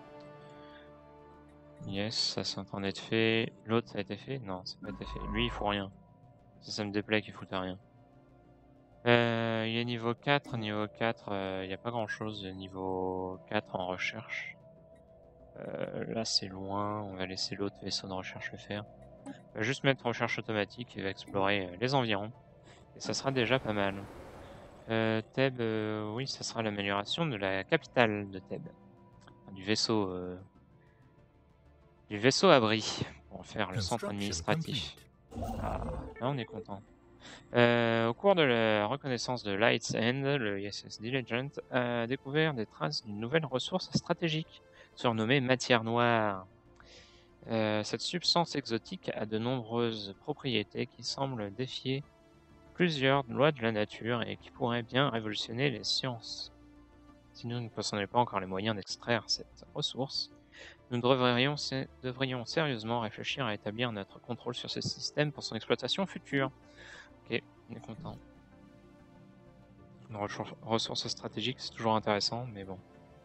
Yes, ça c'est en train d'être fait. L'autre ça a été fait? Non, ça n'a pas été fait. Lui il faut rien. Ça, ça me déplaît qu'il foute rien. Euh, il est niveau quatre. Niveau quatre, euh, il n'y a pas grand chose. Niveau quatre en recherche. Euh, là c'est loin. On va laisser l'autre vaisseau de recherche le faire. On va juste mettre recherche automatique et va explorer euh, les environs. Et ça sera déjà pas mal. Euh, Thèbes, euh, oui, ça sera l'amélioration de la capitale de Thèbes. Enfin, du vaisseau, euh, du vaisseau abri pour en faire le centre Construction administratif. complete. Ah, là on est content. Euh, au cours de la reconnaissance de Light's End, le I S S Diligent a découvert des traces d'une nouvelle ressource stratégique, surnommée matière noire. Euh, cette substance exotique a de nombreuses propriétés qui semblent défier plusieurs lois de la nature et qui pourraient bien révolutionner les sciences. Si nous ne possédons pas encore les moyens d'extraire cette ressource, nous devrions, devrions sérieusement réfléchir à établir notre contrôle sur ce système pour son exploitation future. Ok, on est content. Une ressource stratégique, c'est toujours intéressant, mais bon.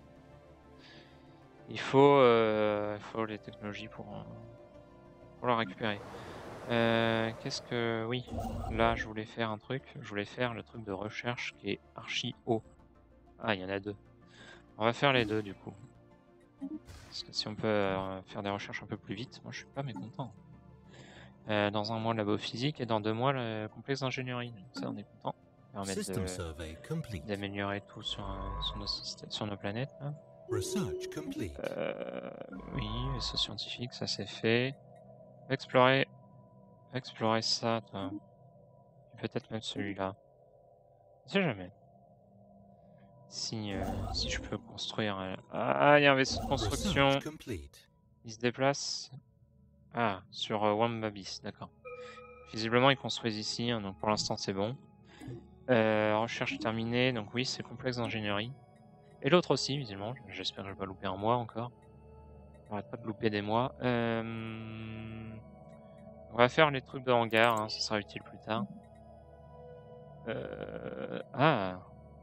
Il faut, euh, il faut les technologies pour, euh, pour la récupérer. Euh, Qu'est-ce que... Oui, là, je voulais faire un truc. Je voulais faire le truc de recherche qui est archi haut. Ah, il y en a deux. On va faire les deux, du coup. Parce que si on peut euh, faire des recherches un peu plus vite, moi, je suis pas mécontent. Euh, dans un mois, le labo physique et dans deux mois, le complexe d'ingénierie. Ça, on est content. Ça va System permettre survey complete. d'améliorer tout sur, un- sur, nos systèmes, sur nos planètes. Là. Research complete. Euh, oui, vaisseau scientifique, ça c'est fait. Explorer, explorer ça, toi. Peut-être même celui-là. On sait jamais. Si, euh, si je peux construire. un- Ah, il y a un vaisseau de construction. Research complete. Il se déplace. Ah, sur euh, Wambabis, d'accord. Visiblement, ils construisent ici, hein, donc pour l'instant c'est bon. Euh, recherche terminée, donc oui, c'est complexe d'ingénierie. Et l'autre aussi, visiblement. J'espère que je vais pas louper un mois encore. J'arrête pas de louper des mois. Euh... On va faire les trucs de hangar, hein, ça sera utile plus tard. Euh... Ah.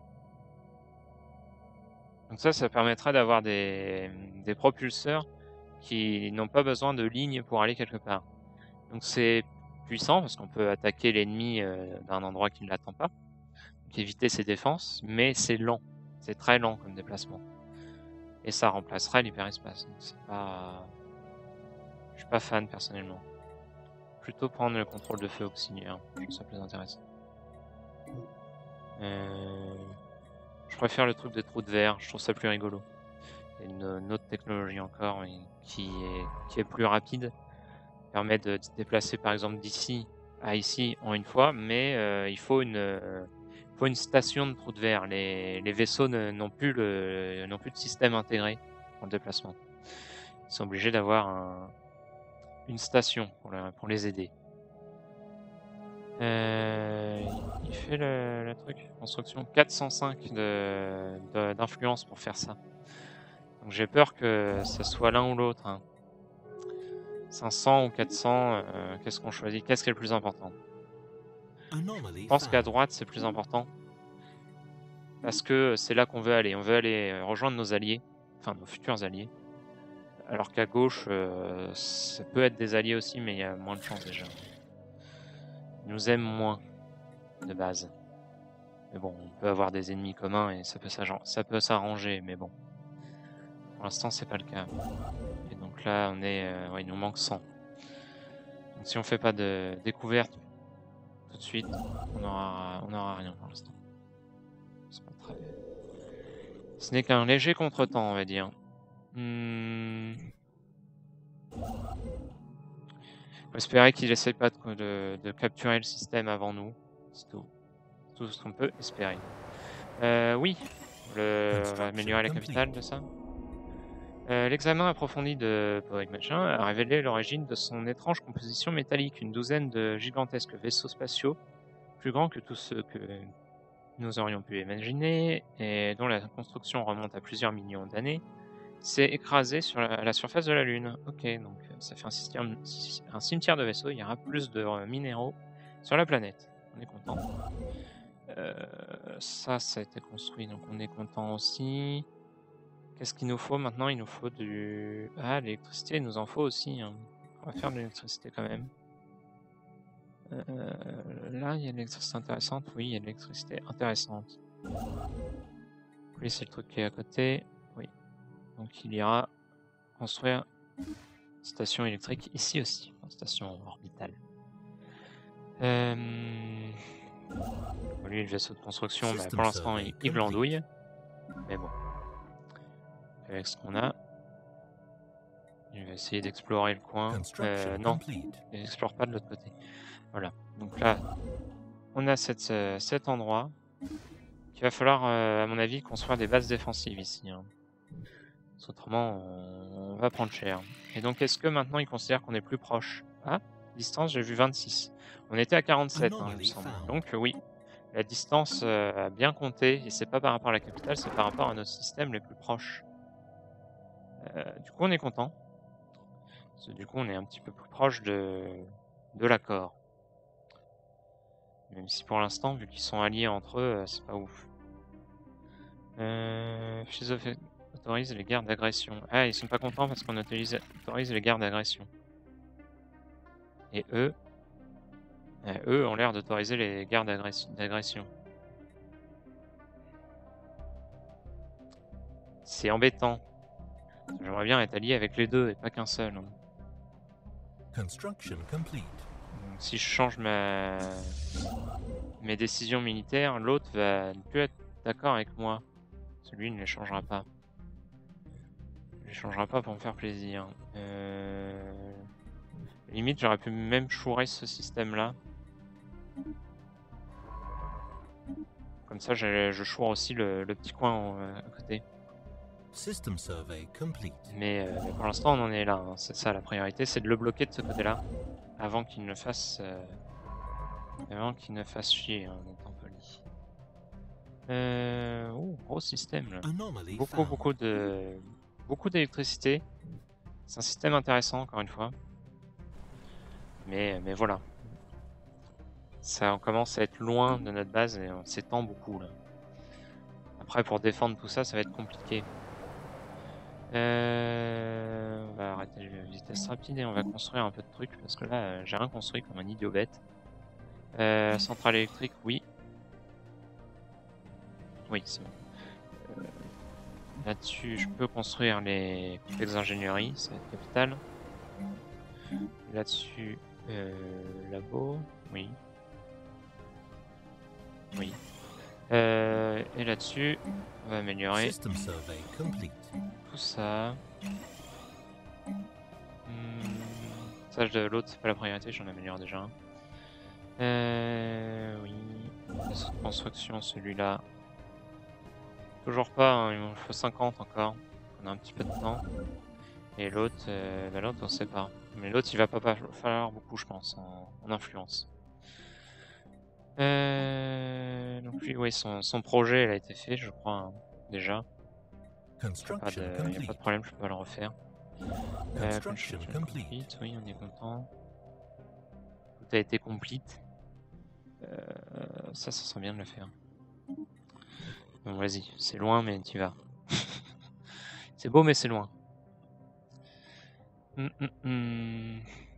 Donc ça, ça permettra d'avoir des... des propulseurs qui n'ont pas besoin de lignes pour aller quelque part. Donc c'est puissant parce qu'on peut attaquer l'ennemi euh, d'un endroit qui ne l'attend pas, donc éviter ses défenses, mais c'est lent, c'est très lent comme déplacement. Et ça remplacerait l'hyperespace. Donc c'est pas... Je suis pas fan personnellement. Plutôt prendre le contrôle de feu auxiliaire, je trouve ça plus intéressant. Euh... Je préfère le truc des trous de verre, je trouve ça plus rigolo. Il y a une, une autre technologie encore mais qui, est, qui est plus rapide, permet de se déplacer par exemple d'ici à ici en une fois, mais euh, il faut une, euh, faut une station de trous de verre. Les, les vaisseaux n'ont plus, le, n'ont plus de système intégré pour le déplacement. Ils sont obligés d'avoir un, une station pour, la, pour les aider. Euh, il fait le, le truc, construction quatre cent cinq de, de, d'influence pour faire ça. Donc j'ai peur que ce soit l'un ou l'autre. Hein. cinq cents ou quatre cents, euh, qu'est-ce qu'on choisit? Qu'est-ce qui est le plus important? Je pense qu'à droite c'est plus important. Parce que c'est là qu'on veut aller. On veut aller rejoindre nos alliés, enfin nos futurs alliés. Alors qu'à gauche, euh, ça peut être des alliés aussi, mais il y a moins de chances déjà. Ils nous aiment moins de base. Mais bon, on peut avoir des ennemis communs et ça peut ça peut s'arranger, mais bon. Pour l'instant, c'est pas le cas. Et donc là, on est, euh, ouais, il nous manque cent. Donc si on fait pas de découverte tout de suite, on aura, on aura rien pour l'instant. C'est pas très... Ce n'est qu'un léger contretemps, on va dire. Hmm... Faut espérer qu'il essaie pas de, de, de capturer le système avant nous. C'est tout. Tout ce qu'on peut espérer. Euh, oui, le... on va améliorer la capitale de ça. Euh, L'examen approfondi de Poeg Machin a révélé l'origine de son étrange composition métallique. Une douzaine de gigantesques vaisseaux spatiaux, plus grands que tous ceux que nous aurions pu imaginer, et dont la construction remonte à plusieurs millions d'années, s'est écrasé sur la, à la surface de la Lune. Ok, donc ça fait un, système, un cimetière de vaisseaux, il y aura plus de euh, minéraux sur la planète. On est content. Euh, ça, ça a été construit, donc on est content aussi. Qu'est-ce qu'il nous faut maintenant? Il nous faut du... Ah, l'électricité, il nous en faut aussi. Hein. On va faire de l'électricité quand même. Euh, là, il y a de l'électricité intéressante. Oui, il y a de l'électricité intéressante. Oui, c'est le truc qui est à côté. Oui. Donc il ira construire une station électrique ici aussi. Une station orbitale. Euh... Lui, le vaisseau de construction, bah, pour l'instant, il, il glandouille. Mais bon. Avec ce qu'on a, il va essayer d'explorer le coin. Euh, non, il n'explore pas de l'autre côté. Voilà. Donc là, on a cette, euh, cet endroit qu'il va falloir, euh, à mon avis, construire des bases défensives ici. Hein. Autrement, on, on va prendre cher. Et donc, est-ce que maintenant, il considère qu'on est plus proche? Ah, distance, j'ai vu vingt-six. On était à quarante-sept, hein, il me semble. Donc, euh, oui, la distance euh, a bien compté. Et c'est pas par rapport à la capitale, c'est par rapport à nos systèmes les plus proches. Euh, du coup, on est content. Parce que du coup, on est un petit peu plus proche de, de l'accord. Même si pour l'instant, vu qu'ils sont alliés entre eux, euh, c'est pas ouf. Euh, Philosophe autorise les guerres d'agression. Ah, ils sont pas contents parce qu'on autorise, autorise les guerres d'agression. Et eux, euh, eux ont l'air d'autoriser les guerres d'agression. C'est embêtant. J'aimerais bien être allié avec les deux et pas qu'un seul. Hein. Construction complete. Donc, si je change ma... mes décisions militaires, l'autre va ne plus être d'accord avec moi. Celui ne les changera pas. Il les changera pas pour me faire plaisir. Euh... Limite, j'aurais pu même chourer ce système-là. Comme ça, je, je choure aussi le, le petit coin euh, à côté. System survey complete. Mais, euh, mais pour l'instant, on en est là. Hein. C'est ça la priorité, c'est de le bloquer de ce côté-là. Avant qu'il ne fasse... Euh... Avant qu'il ne fasse chier, hein, en étant poli. Euh... Oh, gros système là. Anomaly Beaucoup, found. beaucoup de... Beaucoup d'électricité. C'est un système intéressant, encore une fois. Mais, mais voilà. Ça on commence à être loin de notre base et on s'étend beaucoup là. Après, pour défendre tout ça, ça va être compliqué. Euh... On va arrêter la vitesse rapide et on va construire un peu de trucs parce que là, j'ai rien construit comme un idiot bête. Euh, centrale électrique, oui. Oui, c'est bon. Euh, Là-dessus, je peux construire les complexes d'ingénierie, ça va être capital. Là-dessus, euh, labo, oui. Oui. Euh, et là-dessus, on va améliorer System survey complete. tout ça. Hmm, ça, de l'autre, c'est pas la priorité, j'en améliore déjà un. Euh, oui. La construction, celui-là. Toujours pas, hein, il m'en faut cinquante encore. On a un petit peu de temps. Et l'autre, euh, bah l'autre on sait pas. Mais l'autre il va pas, pas falloir beaucoup je pense en, en influence. Euh, donc lui oui son, son projet il a été fait je crois hein, déjà. Il n'y a, a pas de problème, je peux pas le refaire. Euh, Construction complete. complete. Oui on est content. Tout a été complete. Euh, ça ça serait bien de le faire. Bon vas-y, c'est loin mais tu vas. C'est beau mais c'est loin. Mm, mm, mm.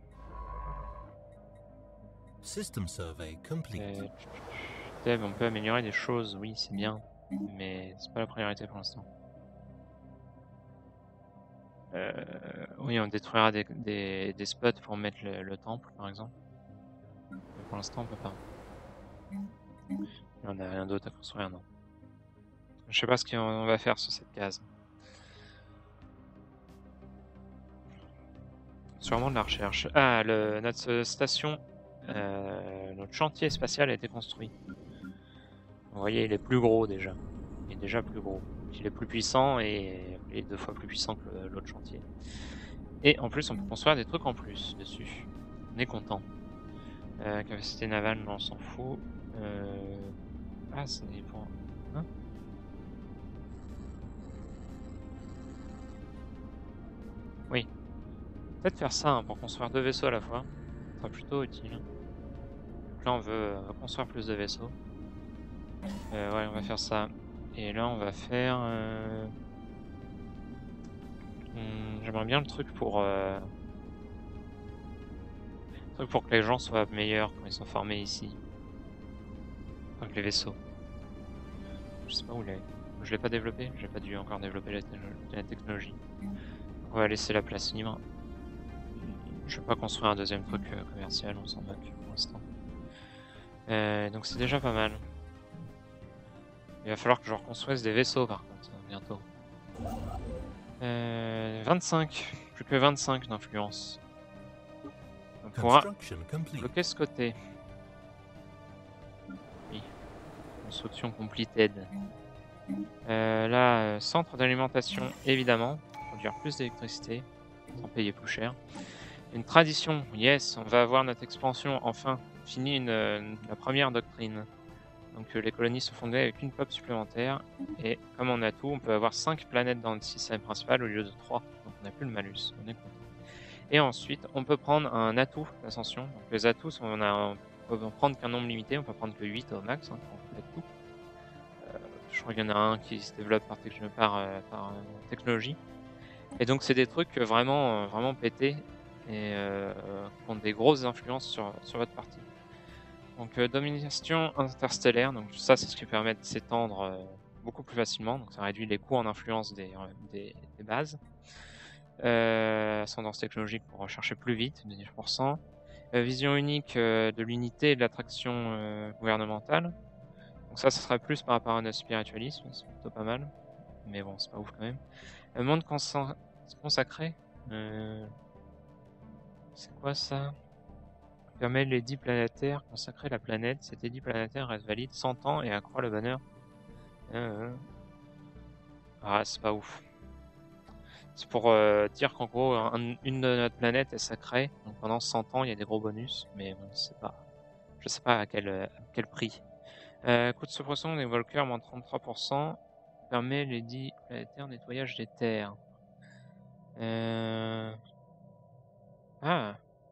System survey complete. Euh, Dev, on peut améliorer des choses, oui, c'est bien, mais c'est pas la priorité pour l'instant. Euh, oui, on détruira des, des, des spots pour mettre le, le temple, par exemple. Mais pour l'instant, on peut pas. Et on n'a rien d'autre à construire, non. Je sais pas ce qu'on va faire sur cette case. Sûrement de la recherche. Ah, le, notre station, euh, notre chantier spatial a été construit. Vous voyez, il est plus gros déjà. Il est déjà plus gros. Il est plus puissant et il est deux fois plus puissant que l'autre chantier. Et en plus, on peut construire des trucs en plus dessus. On est content. Euh, capacité navale, non, on s'en fout. Euh... Ah, c'est pour... Hein oui. Peut-être faire ça hein, pour construire deux vaisseaux à la fois. Ce sera plutôt utile. Donc là, on veut euh, construire plus de vaisseaux. Euh, ouais, on va faire ça. Et là, on va faire... Euh... Hum, J'aimerais bien le truc pour... Euh... le truc pour que les gens soient meilleurs quand ils sont formés ici. Enfin, que les vaisseaux. Je sais pas où il est. Je l'ai pas développé, j'ai pas dû encore développer la, la technologie. On va laisser la place libre. Je vais pas construire un deuxième truc euh, commercial, on s'en moque pour l'instant. Euh, donc c'est déjà pas mal. Il va falloir que je reconstruise des vaisseaux par contre, bientôt. Euh, vingt-cinq, plus que vingt-cinq d'influence. On pourra Construction complete. bloquer ce côté. Oui. Construction completed. Euh, là, euh, centre d'alimentation, évidemment. Produire plus d'électricité, sans payer plus cher. Une tradition, yes, on va avoir notre expansion, enfin. Fini une, une, la première doctrine. Donc euh, les colonies sont fondées avec une pop supplémentaire. Et comme on a tout, on peut avoir cinq planètes dans le système principal au lieu de trois. Donc on n'a plus le malus, on est content. Et ensuite, on peut prendre un atout d'ascension. Donc les atouts, on, a, on peut en prendre qu'un nombre limité, on peut prendre que huit au max, hein, pour complète tout. Euh, je crois qu'il y en a un qui se développe par, techn par, euh, par euh, technologie. Et donc c'est des trucs vraiment, euh, vraiment pétés et euh, qui ont des grosses influences sur, sur votre partie. Donc euh, domination interstellaire, donc ça c'est ce qui permet de s'étendre euh, beaucoup plus facilement, donc ça réduit les coûts en influence des, euh, des, des bases. Euh, ascendance technologique pour rechercher plus vite, de dix pour cent. Euh, vision unique euh, de l'unité et de l'attraction euh, gouvernementale. Donc ça, ce serait plus par rapport à notre spiritualisme, c'est plutôt pas mal. Mais bon, c'est pas ouf quand même. Euh, monde consacré. Euh... C'est quoi ça? Permet les dix planétaires, consacrer la planète. Cet édit planétaire reste valide cent ans et accroît le bonheur. Euh... Ah, c'est pas ouf. C'est pour euh, dire qu'en gros, un, une de notre planète est sacrée. Donc pendant cent ans, il y a des gros bonus. Mais bon, c'est pas... je sais pas à quel, à quel prix. Euh, coût de suppression des volkers, moins trente-trois pour cent. Permet les dix planétaires nettoyage des terres. Euh... Ah.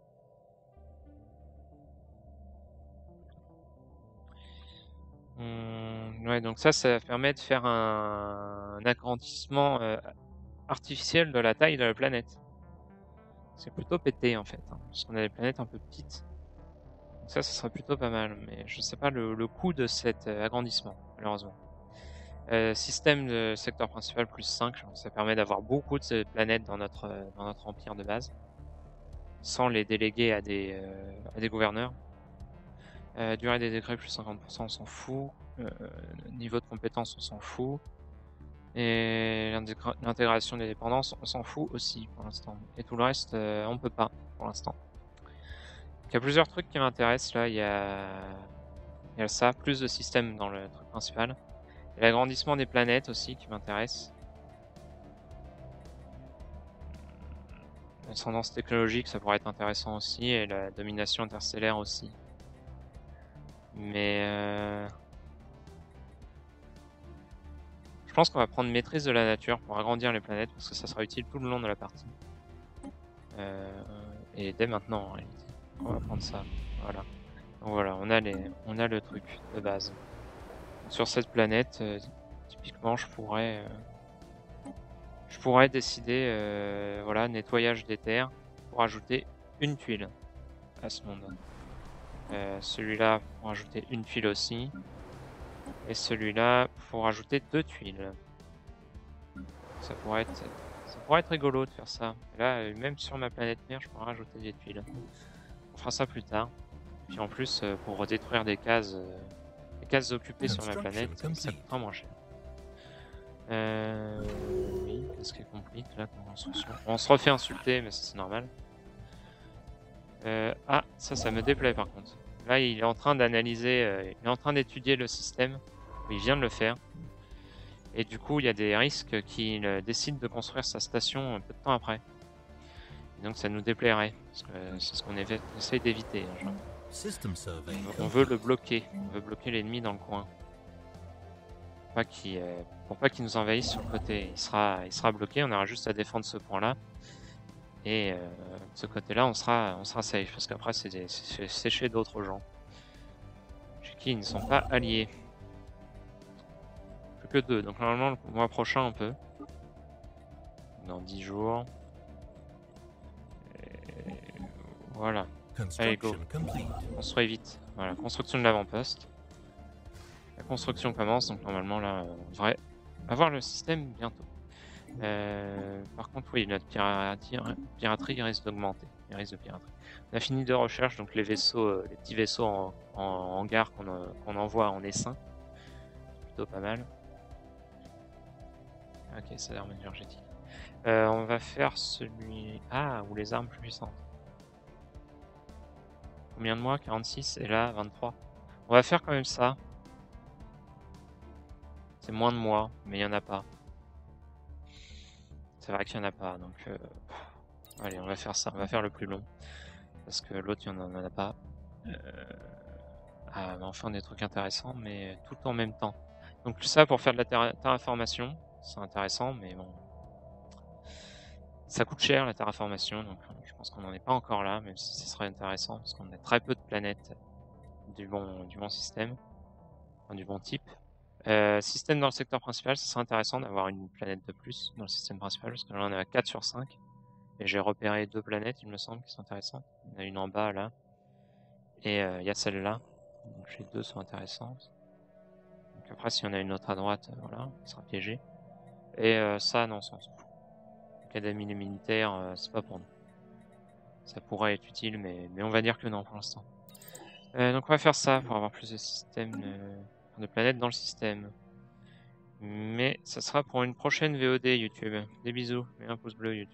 Hum, ouais, donc ça, ça permet de faire un, un agrandissement euh, artificiel de la taille de la planète. C'est plutôt pété en fait, hein, parce qu'on a des planètes un peu petites. Donc ça, ça serait plutôt pas mal, mais je sais pas le, le coût de cet euh, agrandissement, malheureusement. Euh, système de secteur principal plus cinq, ça permet d'avoir beaucoup de ces planètes dans notre, euh, dans notre empire de base, sans les déléguer à des, euh, à des gouverneurs. Euh, durée des décrets plus cinquante pour cent, on s'en fout. Euh, niveau de compétence, on s'en fout. Et l'intégration des dépendances, on s'en fout aussi pour l'instant. Et tout le reste, euh, on peut pas pour l'instant. Il y a plusieurs trucs qui m'intéressent là. Il y a... il y a ça, plus de systèmes dans le truc principal. Et l'agrandissement des planètes aussi qui m'intéresse. L'ascendance technologique, ça pourrait être intéressant aussi. Et la domination interstellaire aussi. Mais... Euh... je pense qu'on va prendre maîtrise de la nature pour agrandir les planètes parce que ça sera utile tout le long de la partie. Euh, et dès maintenant en réalité. On va prendre ça. Voilà. Donc voilà, on a, les, on a le truc de base. Donc sur cette planète, euh, typiquement, je pourrais, euh, je pourrais décider, euh, voilà, nettoyage des terres pour ajouter une tuile à ce monde. Euh, celui-là pour ajouter une tuile aussi. Et celui-là pour ajouter deux tuiles. Ça pourrait être, ça pourrait être rigolo de faire ça. Et là, même sur ma planète mère, je pourrais rajouter des tuiles. On fera ça plus tard. Puis en plus, euh, pour détruire des cases, euh, des cases occupées sur ma planète, ça coûtera moins cher. Euh, oui, qu'est-ce qui est compliqué là comme construction? On se refait insulter, mais ça c'est normal. Euh, ah, ça, ça me déplaît par contre. Là, il est en train d'analyser, euh, il est en train d'étudier le système. Il vient de le faire. Et du coup, il y a des risques qu'il euh, décide de construire sa station un peu de temps après. Et donc ça nous déplairait, parce que c'est ce qu'on essaye d'éviter. Hein, System survey on veut le bloquer, on veut bloquer l'ennemi dans le coin. Pour pas qu'il euh, pour pas qu'il nous envahisse sur le côté. Il sera, il sera bloqué, on aura juste à défendre ce point-là. Et euh, de ce côté-là, on sera, on sera safe, parce qu'après c'est chez d'autres gens. Chez qui ils ne sont pas alliés. Plus que deux, donc normalement le mois prochain on peut. dans dix jours. Et voilà. Allez, go. Construction complete. Construis vite. Voilà, construction de l'avant-poste. La construction commence, donc normalement là, on devrait avoir le système bientôt. Euh, par contre, oui, notre piraterie, piraterie risque d'augmenter. Il risque de piraterie. On a fini de recherche, donc les vaisseaux, euh, les petits vaisseaux en, en hangar qu'on euh, qu'on envoie en essaim. Plutôt pas mal. Ok, ça a l'arme énergétique. Euh, on va faire celui... Ah, ou les armes plus puissantes. Combien de mois? quarante-six et là vingt-trois. On va faire quand même ça. C'est moins de mois, mais il n'y en a pas. C'est vrai qu'il n'y en a pas, donc... Euh... Allez, on va faire ça. On va faire le plus long. Parce que l'autre, il n'y en a pas. Euh... Ah, mais enfin des trucs intéressants, mais tout en même temps. Donc ça, pour faire de la terra terraformation, c'est intéressant, mais bon... Ça coûte cher la terraformation, donc je pense qu'on n'en est pas encore là, même si ce serait intéressant, parce qu'on a très peu de planètes du bon, du bon système, enfin, du bon type. Euh, système dans le secteur principal, ce serait intéressant d'avoir une planète de plus dans le système principal, parce que là on est à quatre sur cinq, et j'ai repéré deux planètes, il me semble, qui sont intéressantes. Il y en a une en bas là, et il euh, y a celle-là, donc les deux sont intéressantes. Donc après, s'il y en a une autre à droite, euh, voilà, ça sera piégé. Et euh, ça, non, ça on s'en fout. L'académie des militaires, euh, c'est pas pour nous. Ça pourrait être utile, mais, mais on va dire que non pour l'instant. Euh, donc on va faire ça pour avoir plus de systèmes de, de planètes dans le système. Mais ça sera pour une prochaine V O D YouTube. Des bisous et un pouce bleu YouTube.